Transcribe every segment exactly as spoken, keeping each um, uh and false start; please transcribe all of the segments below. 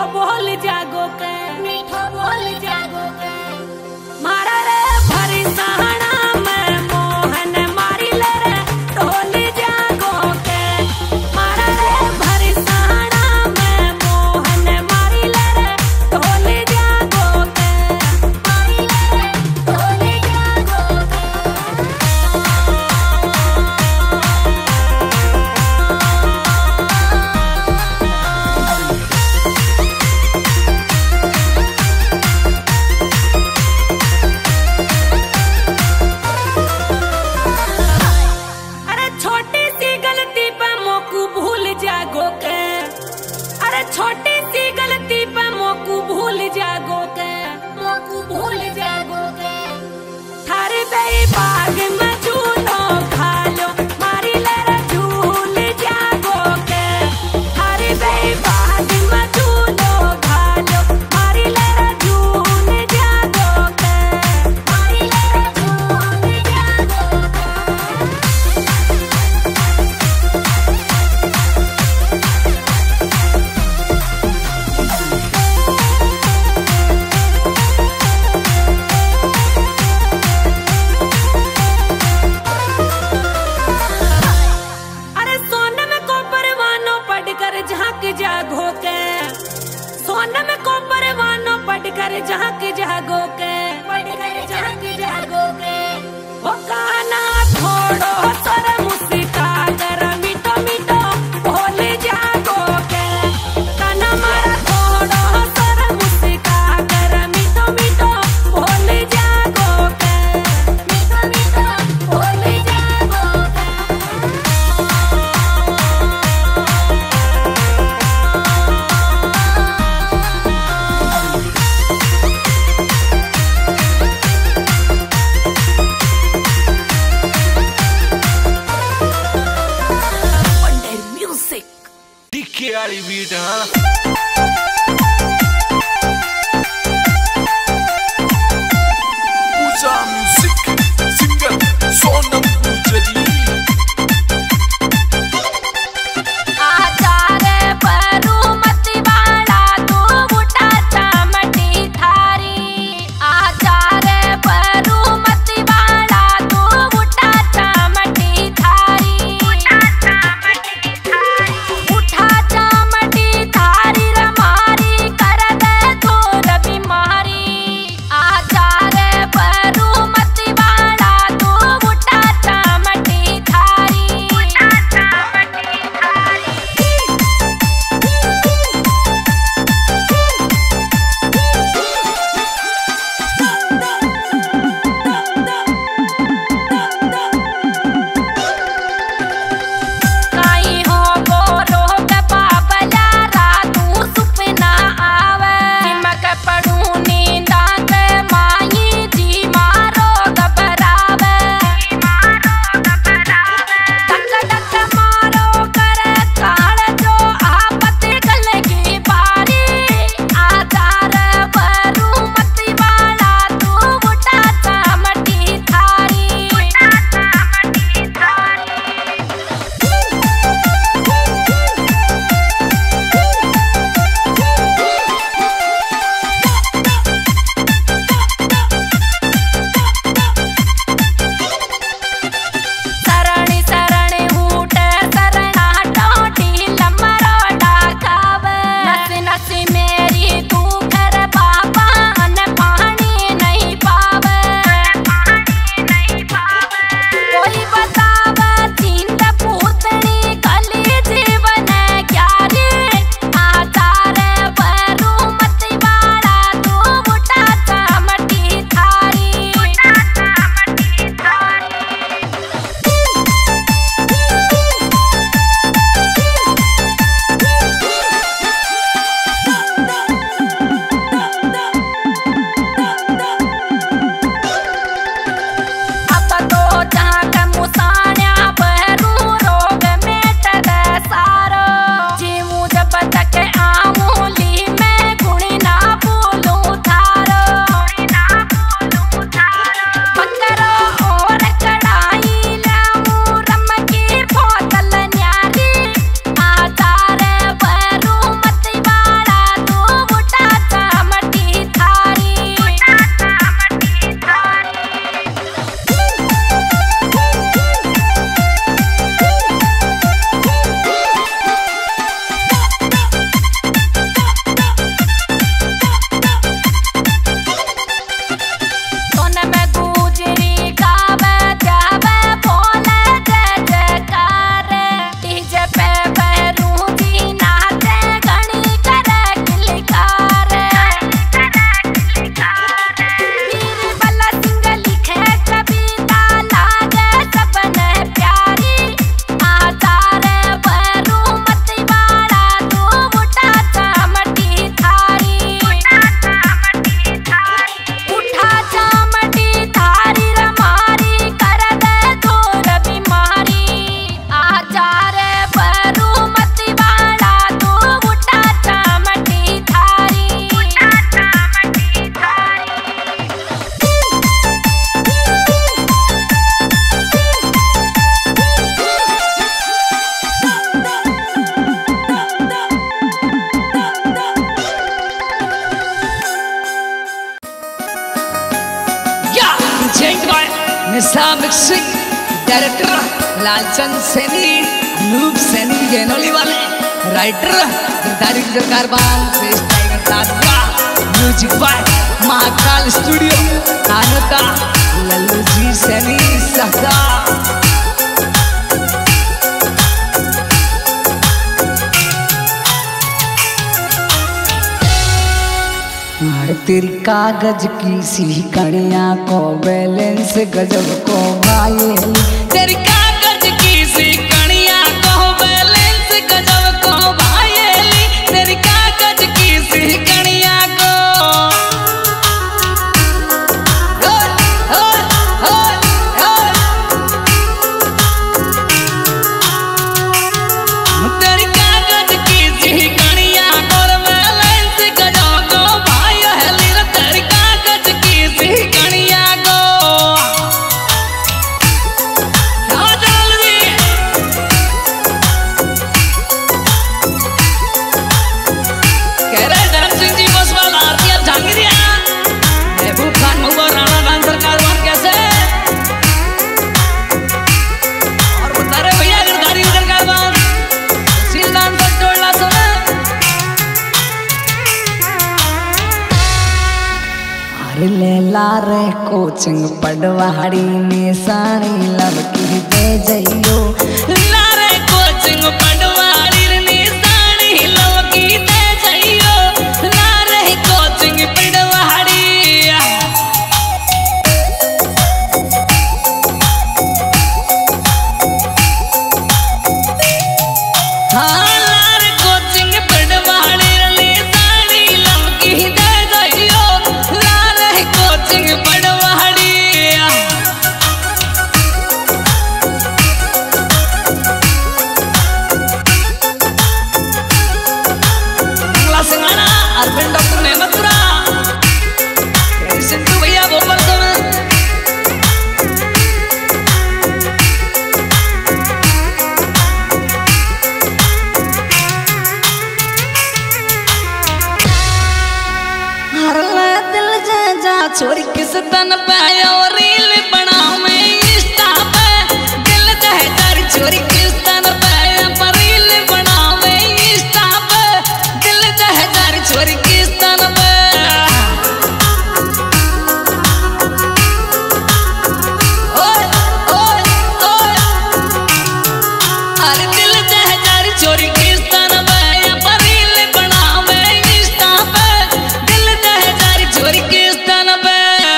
मीठो बोल जागो के, मीठो बोल जागो के। मारा रे भरी सहाना में मोहन मारी ले रे ढोल जागो के। मारा रे भरी सहाना में मोहन मारी ले रे ढोल जागो के, मारी ले रे ढोल जागो के। छोटी सी गलती पे मोकू भूल जागो के, मोकू भूल जागो के। थारे बेई बाग में झूलो खा लो मारी ले रे झूल जागो के। थारे बेई बाग में झूलो खा लो मारी ले रे झूल जागो के, मारी ले रे झूल जागो के। झांक जागो के सोनम को परवानो पढ़कर झांक जागो के, पढ़कर झांक जागो के। ओ काना थोड़ो सर मुस्का कर मीठो मीठो बोल जागो के। काना मारा थोड़ो सर मुस्का कर मीठो मीठो बोल जागो के, मीठो मीठो बोल जागो के। वाली बीट हाँ पूजा म्यूजिक सिंगर सोनम गुजरी। था present by Nisha mixing director Lalchand Saini, Anoop Saini Genoli वाले, राइटर गिरधारी कारबान से tiger Tajwa, music by Mahakal studio Kanota Lallu ji Saini सहदा। तेरी कागज की सी कणिया को बैलेंस गजब को भाई, तेरी कागज की सी कणिया को बैलेंस गजब को भाई, तेरी कागज की सी कणिया को तेरी कागज की सी कणिया को बैलेंस गजब को भाई, तेरी कागज की सी कणिया को कह रहे धर्म सिंह जी बसवाल, आरती झांगिरिया, महबूब खान महुआ, राणा डांसर कारवान कैसे, और बता रहे भैया गिरधारी कारवान सील डांसर जोड़ला सुना। अरे लेला रे कोचिंग पढ़वाड़ी में साड़ी लड़की दे जइयो, लारे कोचिंग पढ़वाड़ी में साड़ी लड़की दे जइयो, लारे कोचिंग पढ़वाड़ी हाँ लारे कोचिंग पढ़वाड़ी में साड़ी लड़की दे जइयो, लारे कोचिंग पढ़वाड़ी सिंगाना अरविंद डॉक्टर मेहमतपुरा, सिंधु भैया गोपाल सिंह, हर दिल जा जा छोरी किस तन पे और रील बनाओ मैं इंस्टा पे, दिल जा जा छोरी किस तन पे पर रील बनाओ मैं इंस्टा पे, दिल जा जा छोरी किस तन पे ओए ओए ओए, अरे दिल जा जा छोरी किस तन पे पर रील बनाओ मैं इंस्टा पे, दिल जा जा छोरी किस तन पे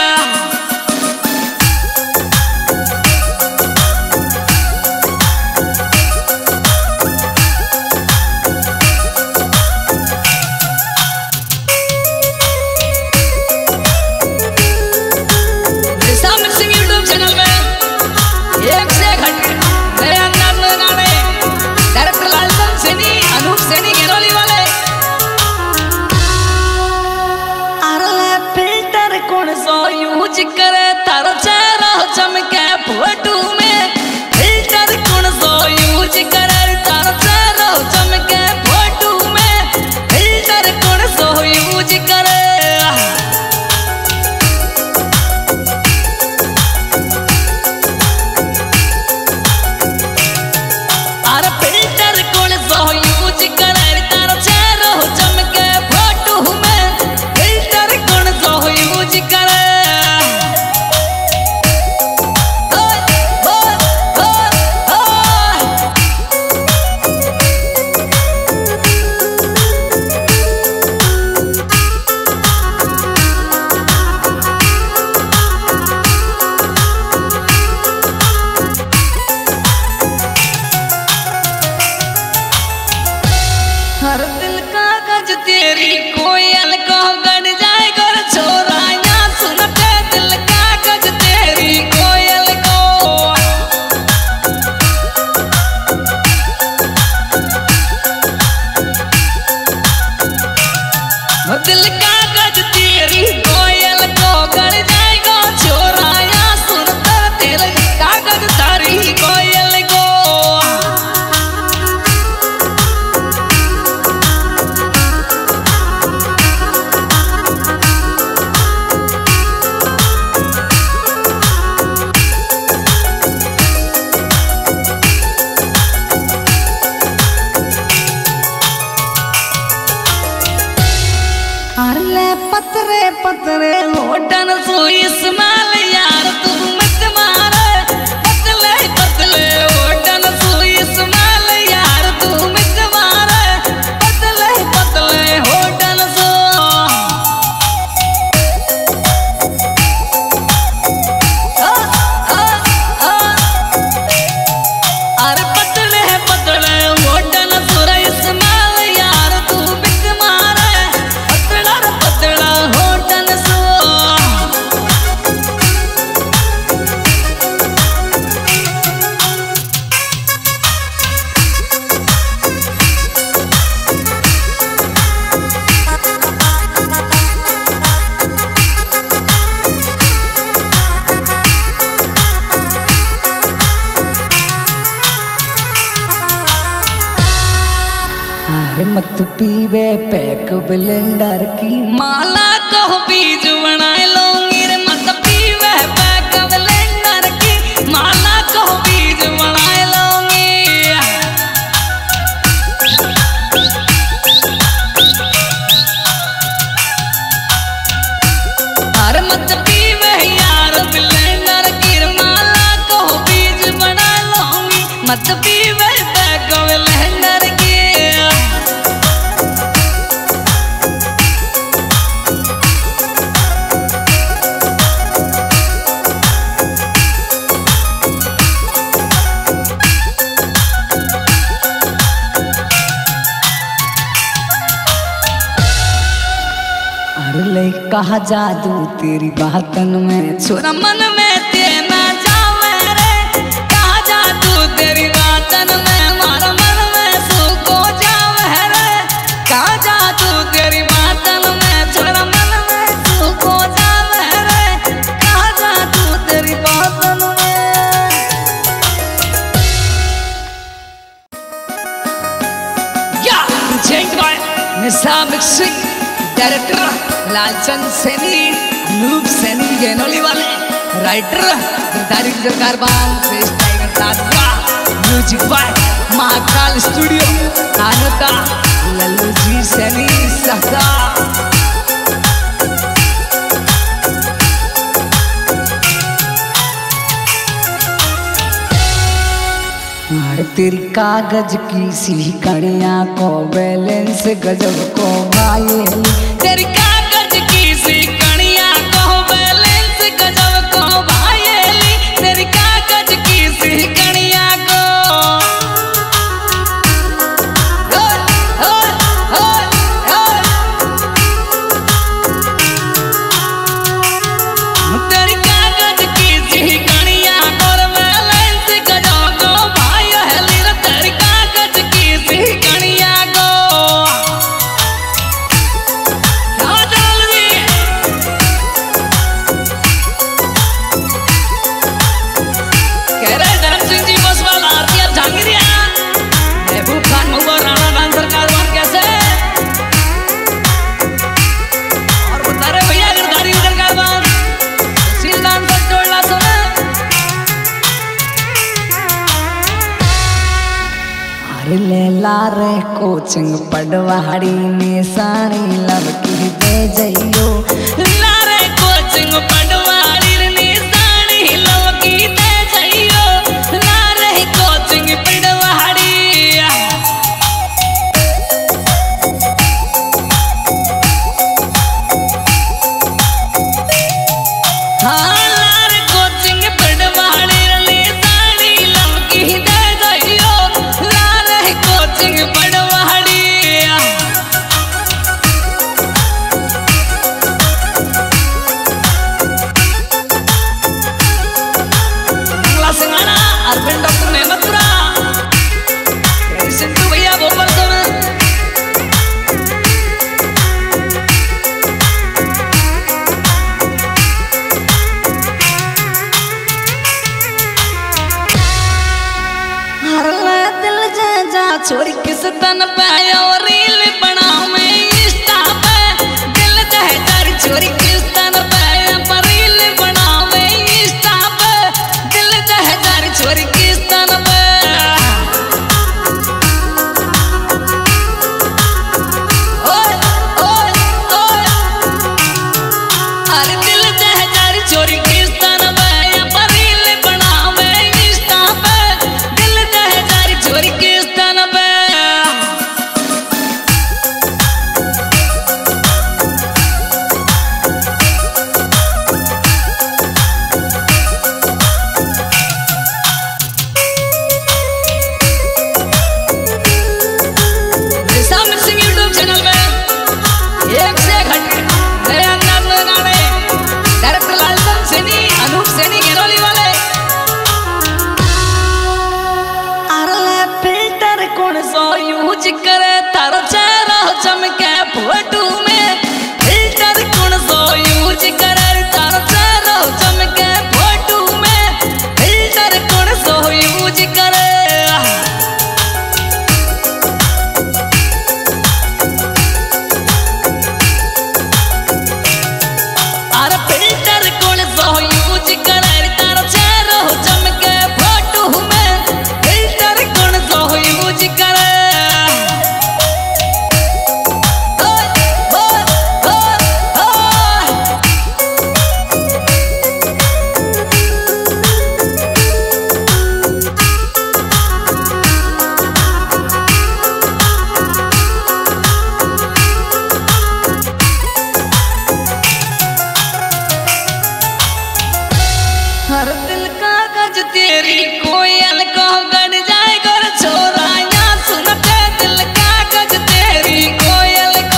यूज करे तारो चेहरा चमके फोटो में, फिल्टर कौन सो यूज करे तारो चेहरा चमके फोटो में, फिल्टर कौन सो यूज करे अरे फिल्टर कौन सो यूज करे तारो चेहरा चमके फोटो में, फिल्टर कौन सो यूज करे सोई स्माल यार तू मत मारे पतले पतले होटन सोई स्माल यार तू मत मारे पतले पतले होटन सो आ, आ, आ, अरे पतले पतले होटन सोई स्माल यार तू मत मारे पतला पतला होटन सो अरे मत पीवे पैक ब्लेंडर की माला कहो बीज बनाए लूंगी रे मत पीवे पैक ब्लेंडर की माला कहो बीज बनाए लूंगी अरे मत पीवे यार ब्लेंडर की माला कहो बीज बना लूंगी मत पीवे पैक ब्लेंडर की ले कहा जादू तेरी बातन में छोरा मन में तेना जावे रे कहा जादू तेरी बातन में मारा मन में सुको जावे रे कहा जादू तेरी बातन में छोरा मन में सुको जावे रे कहा जादू तेरी बातन में या change by Nisam Singh director Lalchand Saini लूप सैनी गेनोली वाले writer Girdhari Karban music by Mahakal studio आनता लल्लू जी सैनी सहता तेरी कागज की सी कड़ियां को बैलेंस गजब को भाई तेरी कागज की सी कड़ियां को बैलेंस गजब को भाई तेरी कागज की सी कड़ियां को ओए, ओए, ओए, ओए। तेरी कागज की सी कड़ियां को बैलेंस गजब को भाई तेरी कागज की सी कड़ियां को कह रहे धर्म सिंह जी गोसवाल आरती और झांगिरिया महबूब खान महुआ राणा डांसर कारवान कैसे और बता रहे भैया गिरधारी उधर कारवान सील डांसर जोड़ला सुना अरे लेला रे कोचिंग पढ़वाड़ी में सारी लव की दे जइयो लारे कोचिंग पढ़वाड़ी में सारी लव की दे जइयो लारे कोचिंग पढ़वाड़ी हाँ लारे कोचिंग पढ़वाड़ी में सारी लव की दे जइयो लारे कोचिंग पढ़वाड़ी अरविंद डॉक्टर नेमतपुरा सिंधु भैया भोपाल सुन हर दिल जा जा छोरी किस तन पे और रील बनाओ मैं इंस्टा पे दिल दे तारी छोरी किस तन पे पर रील बनाओ मैं इंस्टा पे दिल दे तारी छोरी किस तन पे ओए ओए ओए अरे दिल दे तारी हर दिल कागज तेरी कोयल को गड़ जाए गोर छोरा या सुनते दिल कागज तेरी कोयल को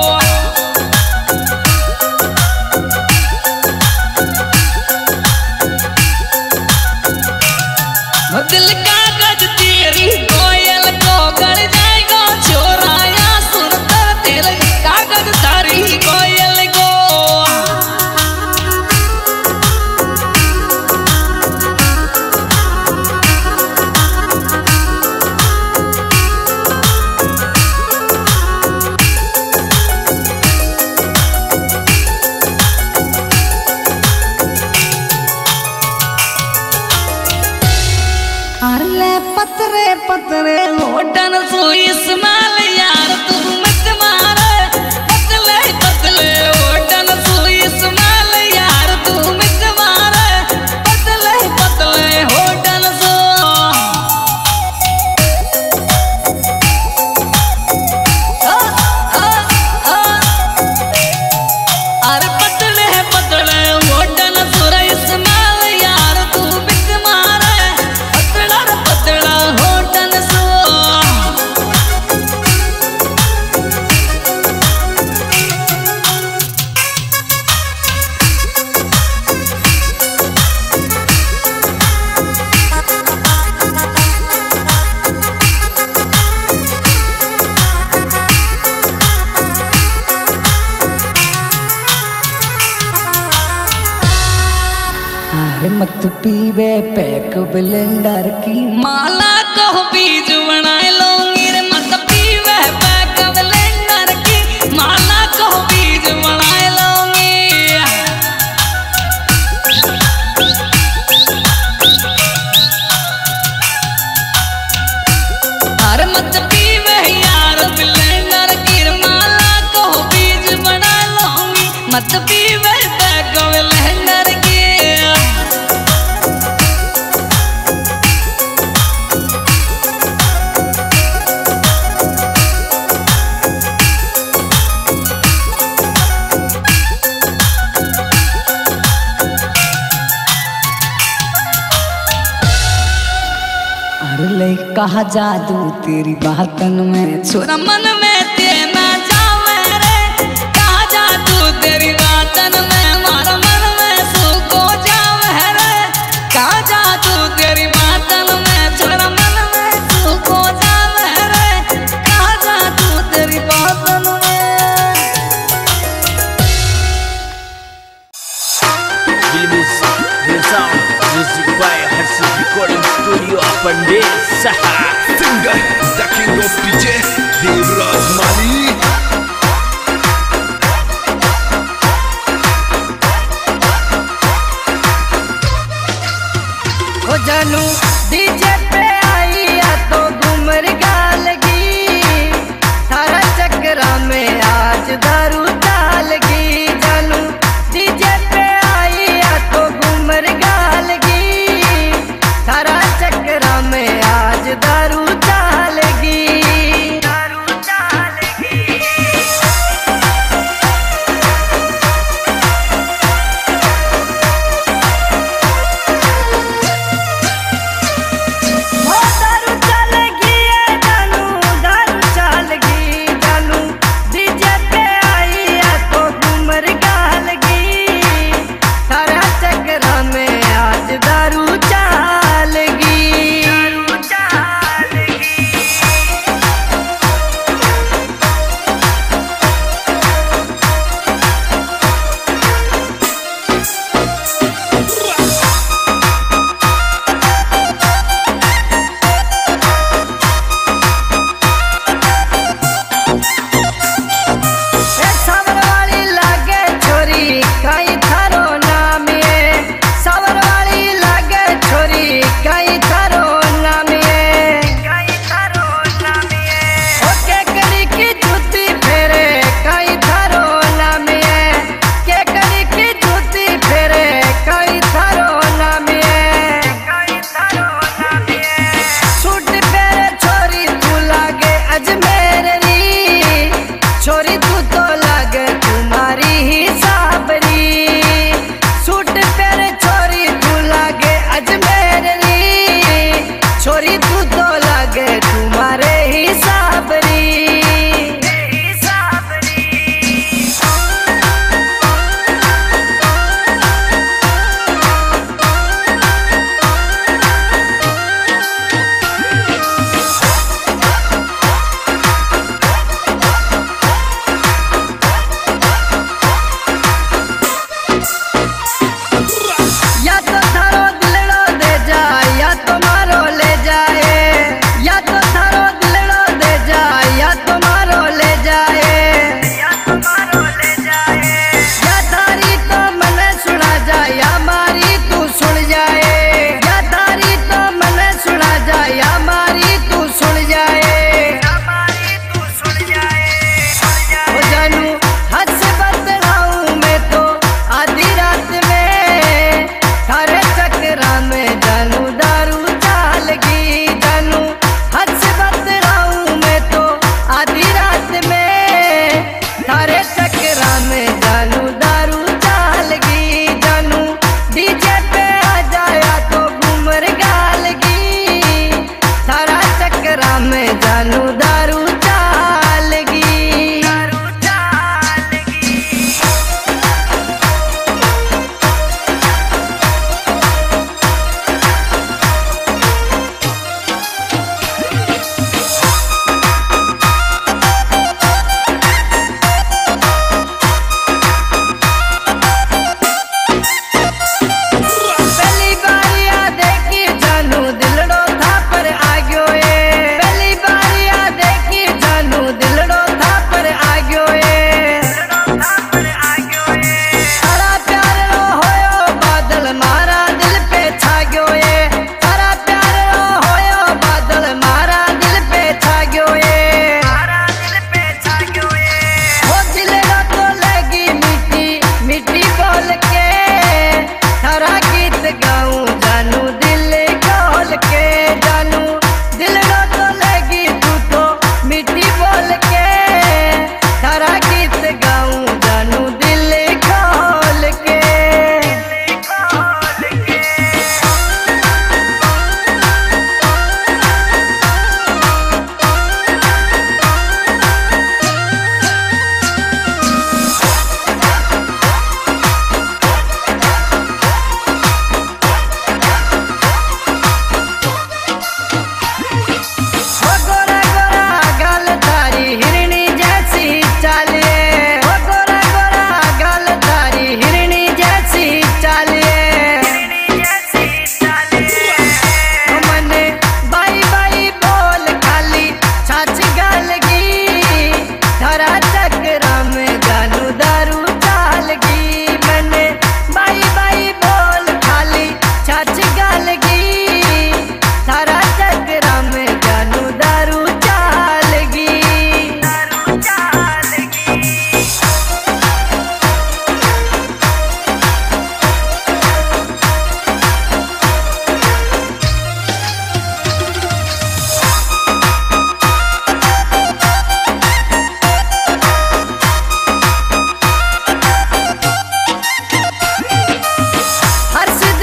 दिल कागज तेरी कोयल को गड़ जाएगा छोरा या सुनता दिल कागज तारी कोयल को अरे पतरे पतरे होटन सुई स्माल यार तू मत मारे पतले पतले होटन सुई स्माल यार तू मत मारे पतले पतले होटन सो अरे पतले पतले होटन सुई स्माल यार तू मत मारे पतला होटल सो अरे मत पीवे पैक ब्लेंडर की माला को बीज बनाए लूंगी रे मत पीवे पैक ब्लेंडर की माला को बीज बनाए लूंगी अरे मत पीवे यार ब्लेंडर की माला को बीज बना लूंगी मत पीवे पैक ब्लेंडर की ले कहा जादू तेरी बातन में छोरा मन में तेना जावे रे कहा जादू तेरी बातन में मारा मन में सुको जावे रे कहा जादू तेरी बातन में छोरा मन में सुको जावे रे कहा जादू तेरी बातन में Music by Harsi Recording Studio Pandit Saha Singer, the king of D J, Devraj Mali. ओ जानू डीजे पे आई या तो घूमर गालगी सारा चक्रा में आज दारू डालगी जानू डीजे पे आई या तो घूमर गालगी सारा चक्रा में आज दारू डालगी दारू डालगी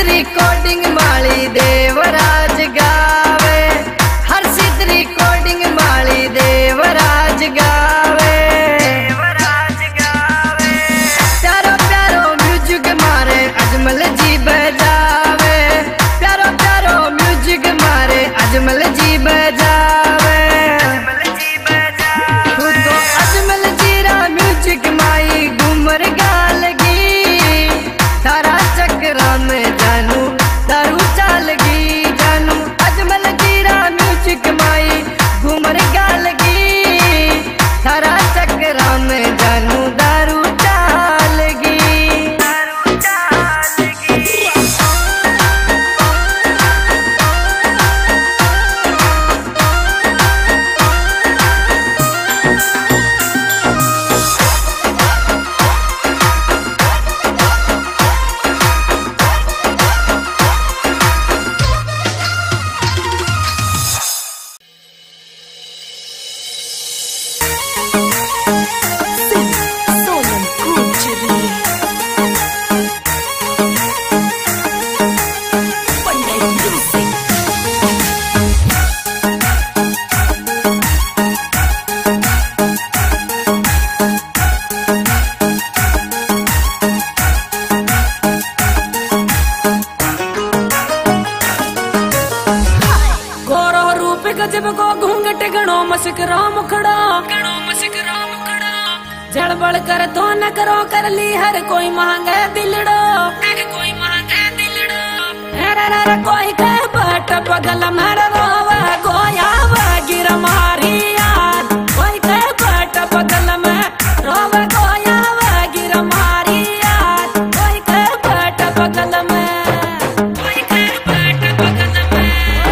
रिकॉर्डिंग माली देवराज गावे, हर्षित रिकॉर्डिंग माली देवराज गावे, देवराज गावे। प्यारो प्यारो म्यूजिक मारे अजमल जी बजावे, प्यारो प्यारो म्यूजिक मारे अजमल जी बजावे, अजमल जी बजावे। तू तो अजमल जी रा म्यूजिक माई घूमर गालगी, तारा चक्रा में जानू दारू चालगी जानू। अजमल जी रा म्यूजिक माई घूमर गालगी, तारा चक्रा में जानू दारू चालगी, दारू चालगी। गजब को घूंघट गणो मस्करो मुखड़ो, गणो मस्करो मुखड़ो। जड़बड़ कर तो न करो कर ली हर कोई मांगे दिलड़ो, हर कोई मांगे दिलड़ो। हर हर कोई के बट पगल मर रोवा गोया वा गिर मारी यार, कोई के बट पगल में रोवा गोया वा गिर मारी यार, कोई के बट पगल में, कोई के बट पगल में।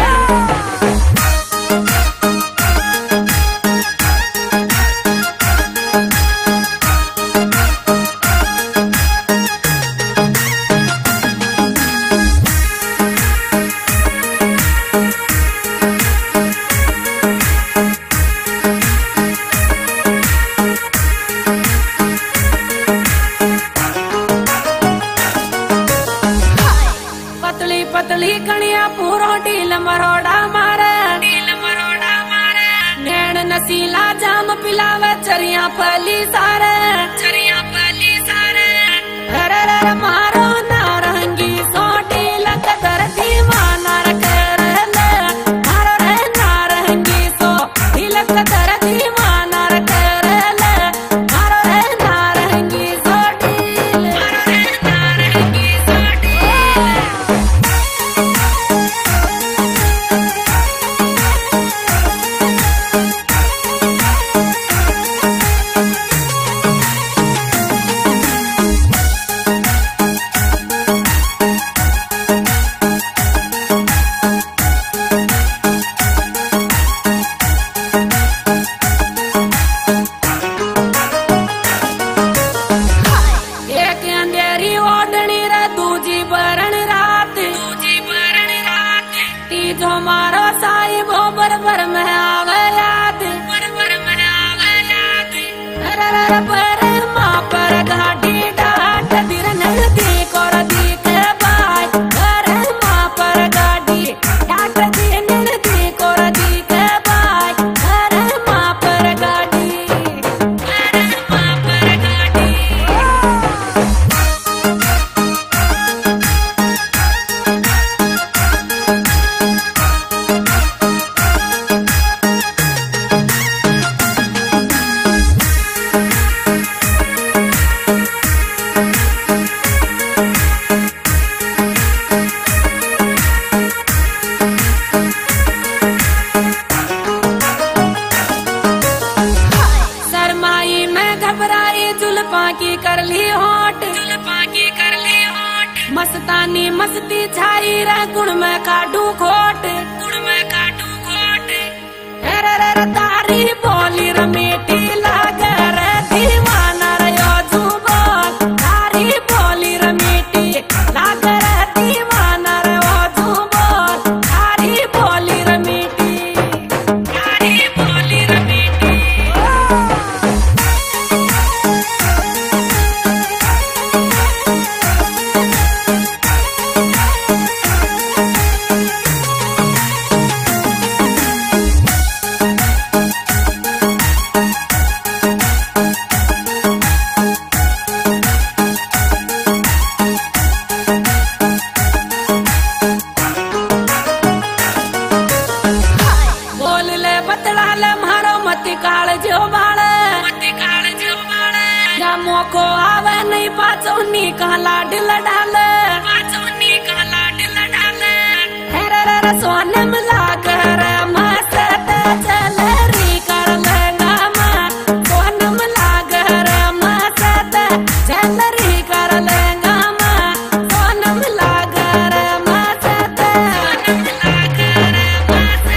पतली पतली कणिया पूरो ढील मरोड़ा मारे, ढील मरोड़ा मारे। नैन नसीला जाम पिलावे चरिया पली सारे, चरिया पली सारे। हर हर मारो नारंगी सोटी लग दर्दी माना कर ले, मारो रे नारंगी सो लग दर्दी माना कर ले, मारो रे नारंगी सोटी, मारो रे नारंगी सोटी। एक अंधेरी ओढ़नी रे दूजी बरन रात, दूजी बरन रात। तीजो मारो साई भो बरबर में आवे याद, बरबर में आवे याद। हर हर पर माँ पर घाटी डाट दिर नजदीक और दीक बाय, हर माँ पर घाटी डाट दिर नजदीक और दीक बाय, हर माँ पर घाटी, हर माँ पर घाटी। शर्माई मैं घबराई जुल्फा की कर ली होट, जुल्फा की कर ली होट। मस्तानी मस्ती छाई रे गुण में काटू खोट, गुण में काटू खोट। हर हर तारी बोली रमेटी लागे रे दीवाना रे यो जुबान, तारी बोली रमेटी लागे रे दीवाना रे ओ जुबान, तारी बोली रमेटी, तारी बोली रमेटी। कहला डिल डाले सोनी कहला डिल डाले हेरे रे सोनम लागर मस्त चल री कर लेगा मां सोनम लागर मस्त चल री कर लेगा मां सोनम लागर मस्त सोनम लागर मस्त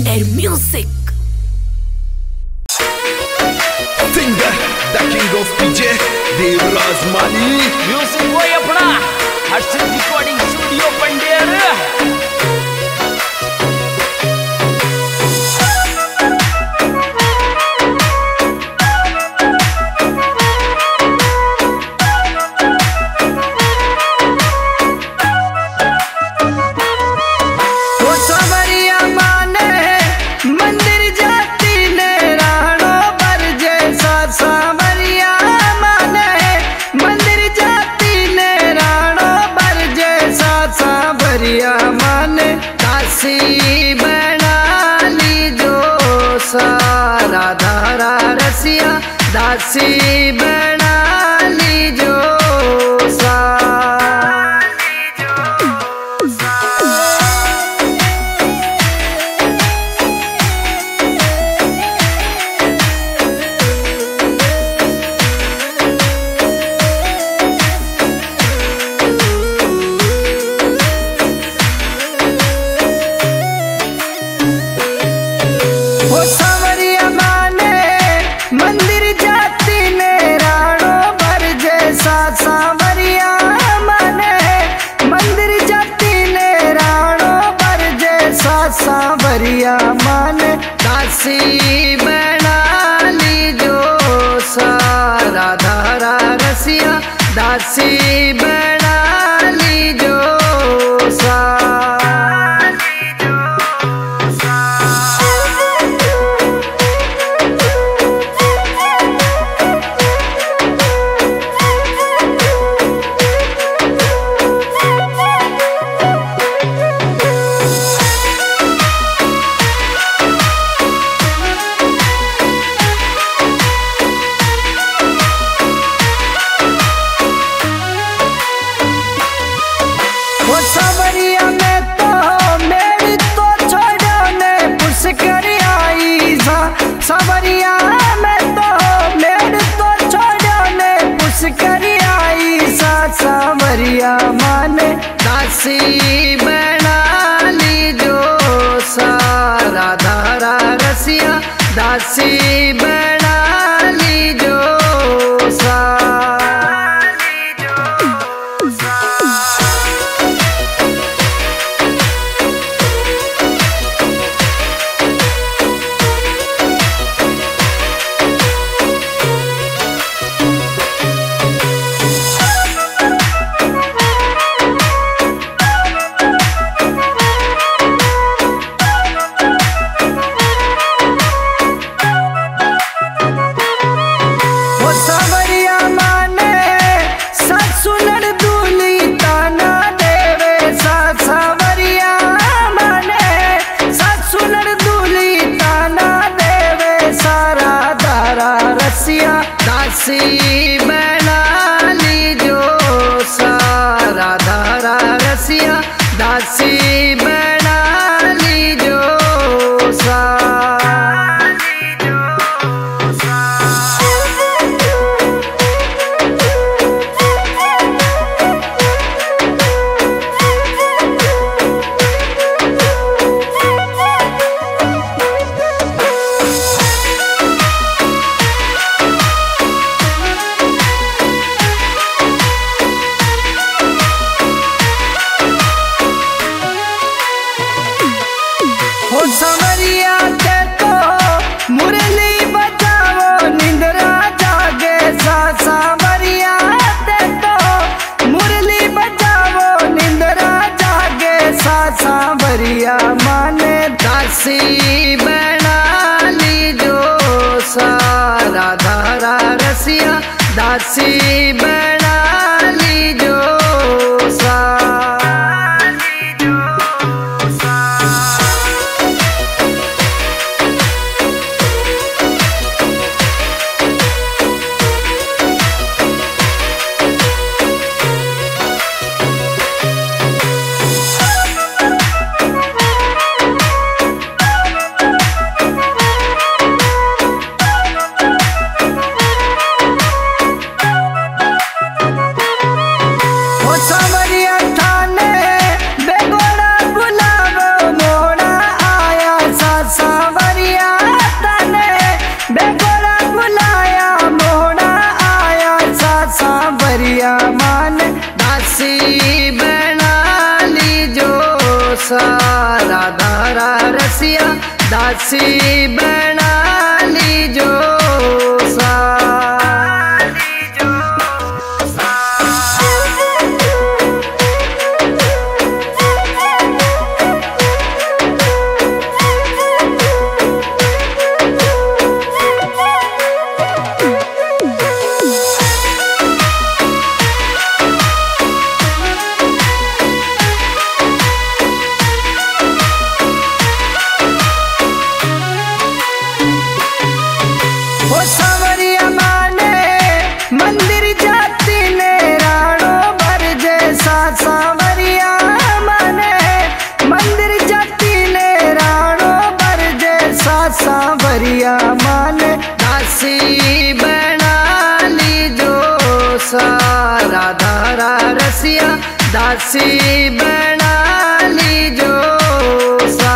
their music. Singer, the king of P J, Devraj माली. म्यूजिक वही अपना हर्षित रिकॉर्डिंग स्टूडियो पंडेर. दासी बना ली जो सा वो सावरिया माने मंदिर जाती ने राणो भर जैसा सावरिया माने मंदिर जाती ने राणो भर जैसा सावरिया माने दासी बना ली जो सारा धारा रसिया दासी बना ली जो सा सावरिया में तो मेरी तो छोड़ो ने पुष्कर आई सा सावरिया में तो मेरी तो छोड़ो ने पुष्कर आई सा सावरिया माने दासी बना ली जो सारा धारा रसिया दासी बना ली जो सा दासी बना ली जो सारा धारा रसिया दासी बना ली जो सा सावरिया के तो मुरली बजाओ निंद्रा जागे सा सावरिया के तो मुरली बजाओ निंद्रा जागे सा सावरिया माने दासी बना ली जो सारा धारा रसिया दासी बना ली जो सा सा राधा रा रसिया दासी बना लीजो सा। सांवरिया माने दासी बना लीजो सा राधा रा रसिया दासी बना लीजो सा।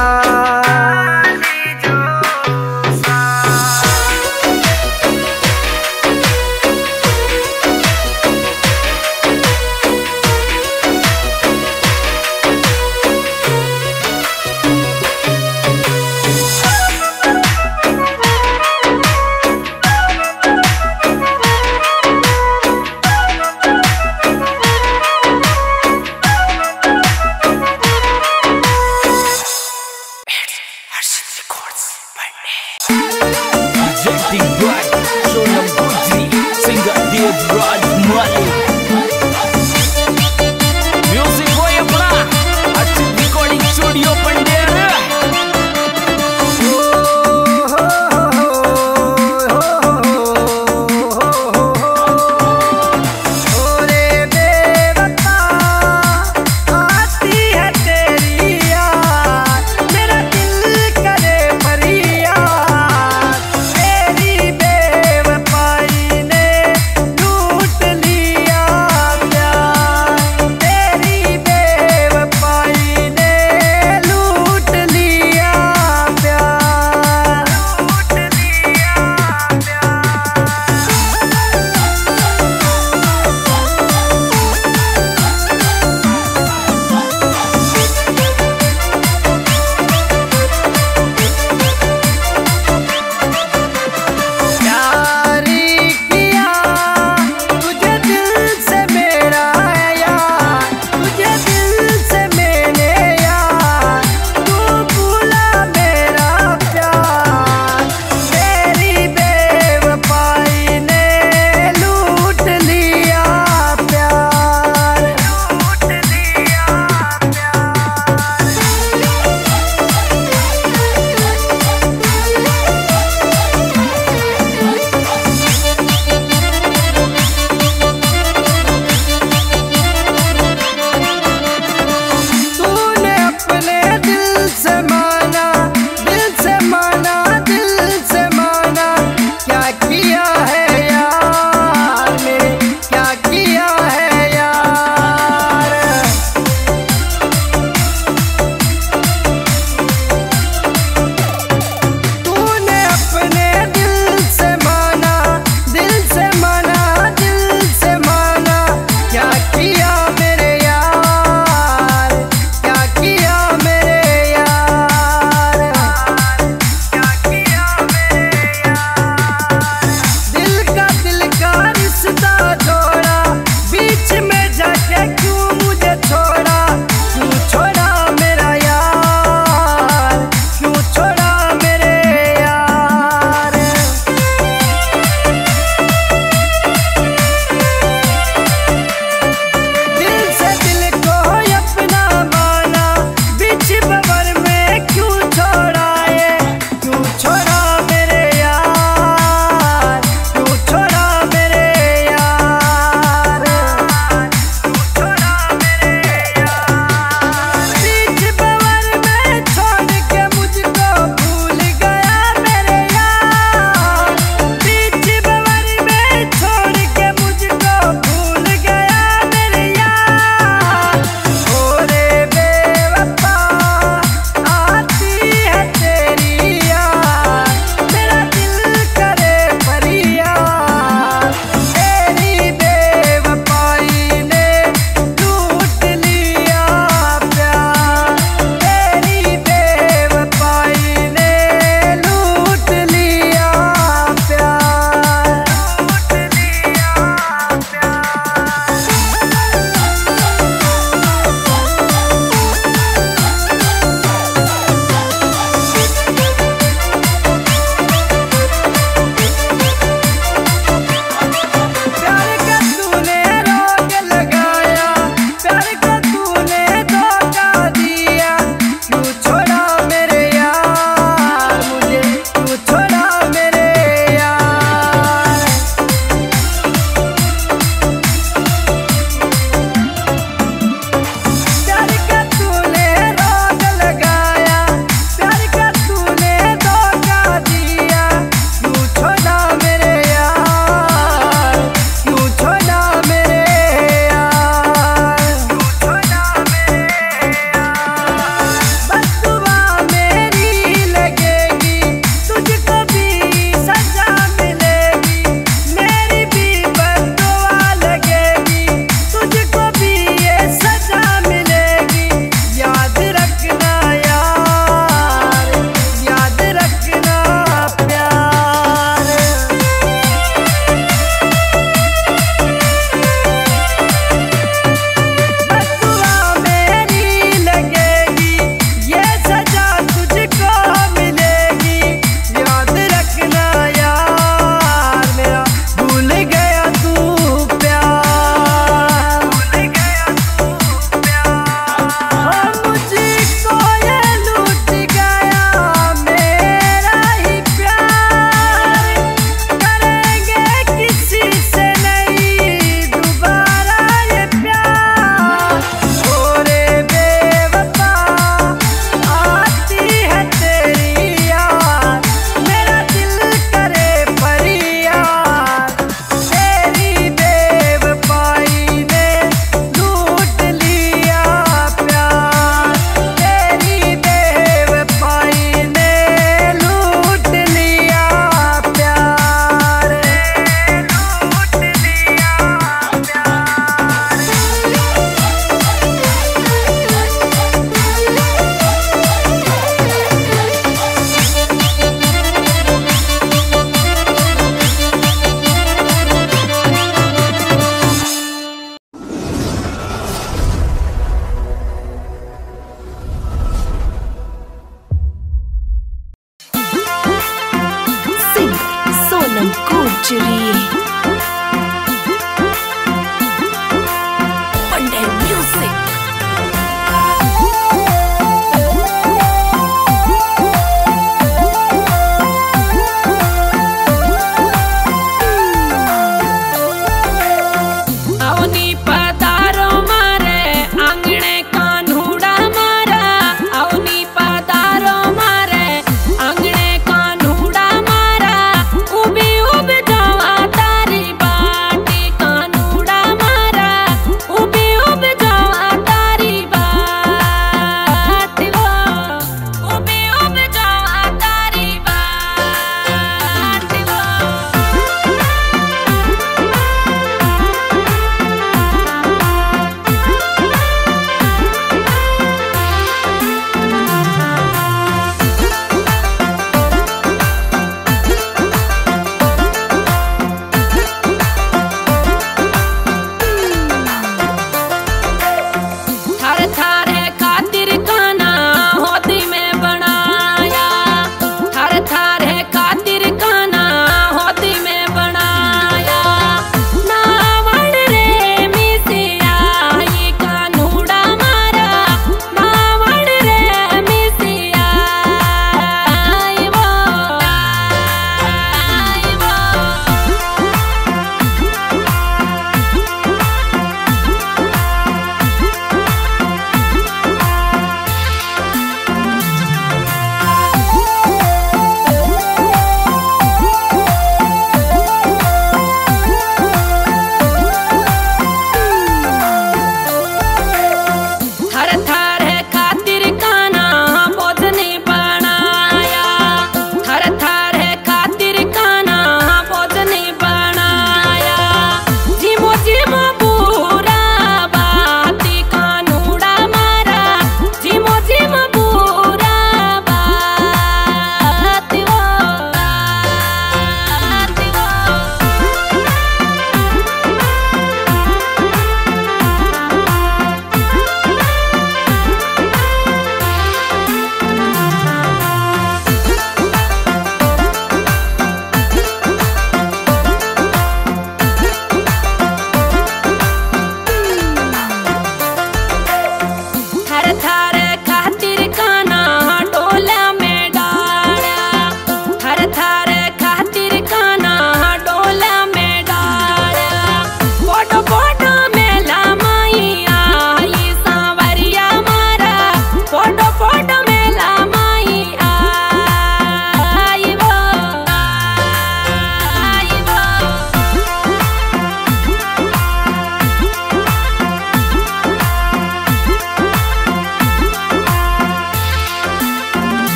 चुरी